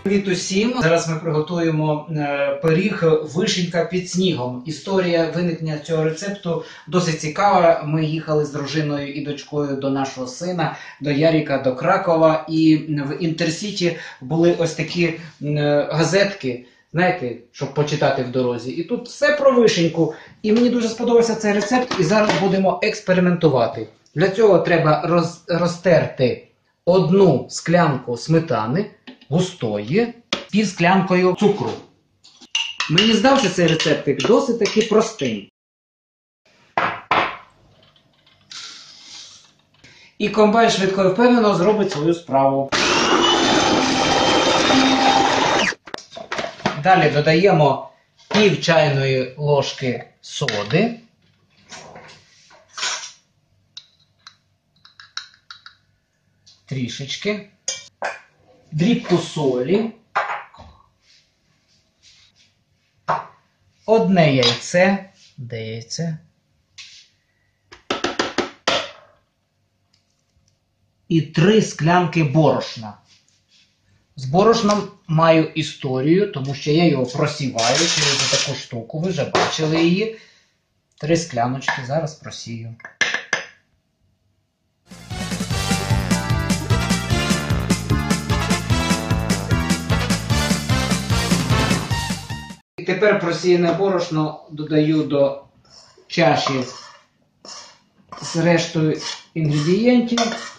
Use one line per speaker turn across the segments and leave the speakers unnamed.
Привіт усім! Зараз ми приготуємо пиріг вишенька під снігом. Історія виникнення цього рецепту досить цікава. Ми їхали з дружиною і дочкою до нашого сина, до Ярика, до Кракова. І в Інтерсіті були ось такі газетки, знаєте, щоб почитати в дорозі. І тут все про вишеньку. І мені дуже сподобався цей рецепт, і зараз будемо експериментувати. Для цього треба розтерти 1 склянку сметани густої, пів склянкою цукру. Мені здався цей рецептик досить таки простим. І комбайн швидко і впевнено зробить свою справу. Далі додаємо пів чайної ложки соди. Трішечки. Дрібку солі. 1 яйце. Де яйце? І 3 склянки борошна. З борошном маю історію, тому що я його просіваю через таку штуку. Ви вже бачили її. 3 скляночки. Зараз просію. І тепер просіяне борошно додаю до чаші з рештою інгредієнтів.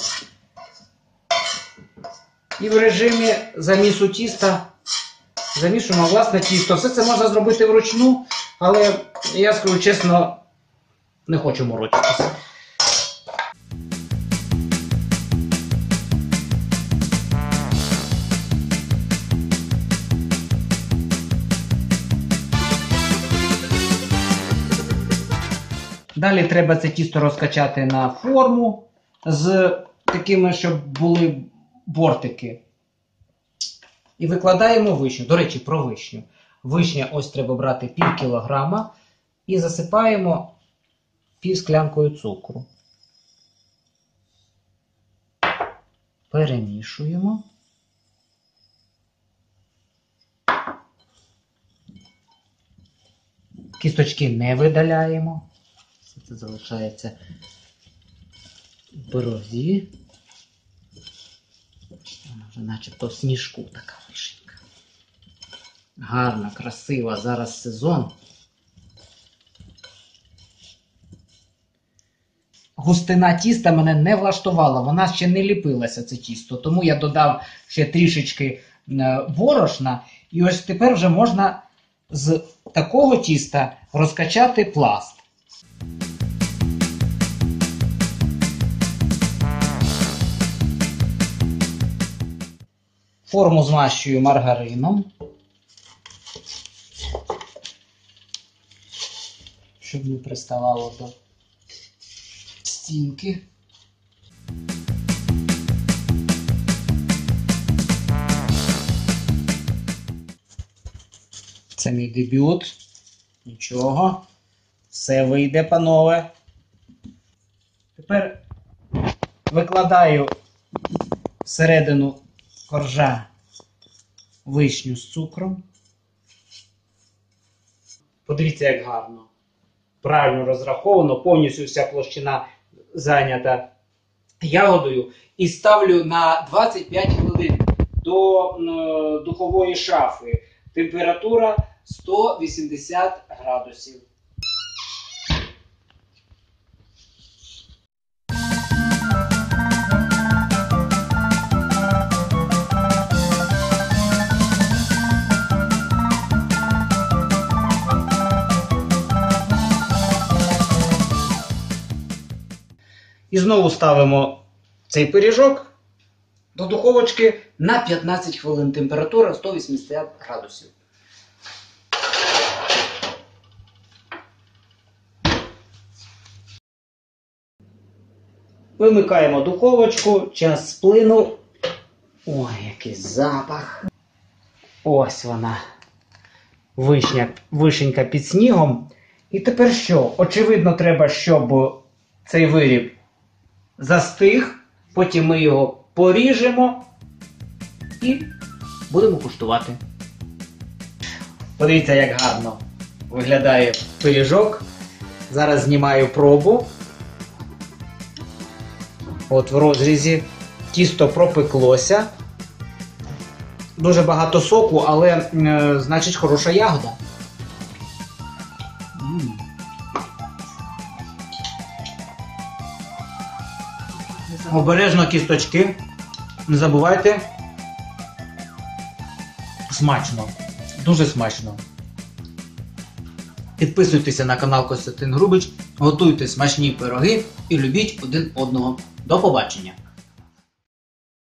І в режимі замісу тіста замішуємо власне тісто. Все це можна зробити вручну, але я скажу чесно, не хочу морочитися. Далі треба це тісто розкачати на форму з такими, щоб були бортики. І викладаємо вишню. До речі, про вишню. Вишня ось треба брати пів кілограма і засипаємо пів склянкою цукру. Перемішуємо. Кісточки не видаляємо. Це залишається в пирозі. Вона вже начебто в сніжку така вишенька. Гарна, красива. Зараз сезон. Густина тіста мене не влаштувала. Вона ще не ліпилася, це тісто. Тому я додав ще трішечки борошна. І ось тепер вже можна з такого тіста розкачати пласт. Форму змащую маргарином, щоб не приставало до стінки. Це мій дебют. Нічого. Все вийде, панове. Тепер викладаю всередину коржа вишню з цукром. Подивіться, як гарно. Правильно розраховано, повністю вся площина зайнята ягодою. І ставлю на 25 хвилин до духової шафи. Температура 180 градусів. І знову ставимо цей пиріжок до духовочки на 15 хвилин. Температура 180 градусів. Вимикаємо духовочку, час сплинув. Ой, який запах. Ось вона. Вишенька під снігом. І тепер що? Очевидно, треба, щоб цей виріб застиг, потім ми його поріжемо і Будемо куштувати. Подивіться, як гарно виглядає пиріжок. Зараз знімаю пробу. От в розрізі. Тісто пропеклося. Дуже багато соку, але значить хороша ягода. Обережно кісточки. Не забувайте. Смачно. Дуже смачно. Підписуйтеся на канал Костянтин Грубич, готуйте смачні пироги і любіть один одного. До побачення!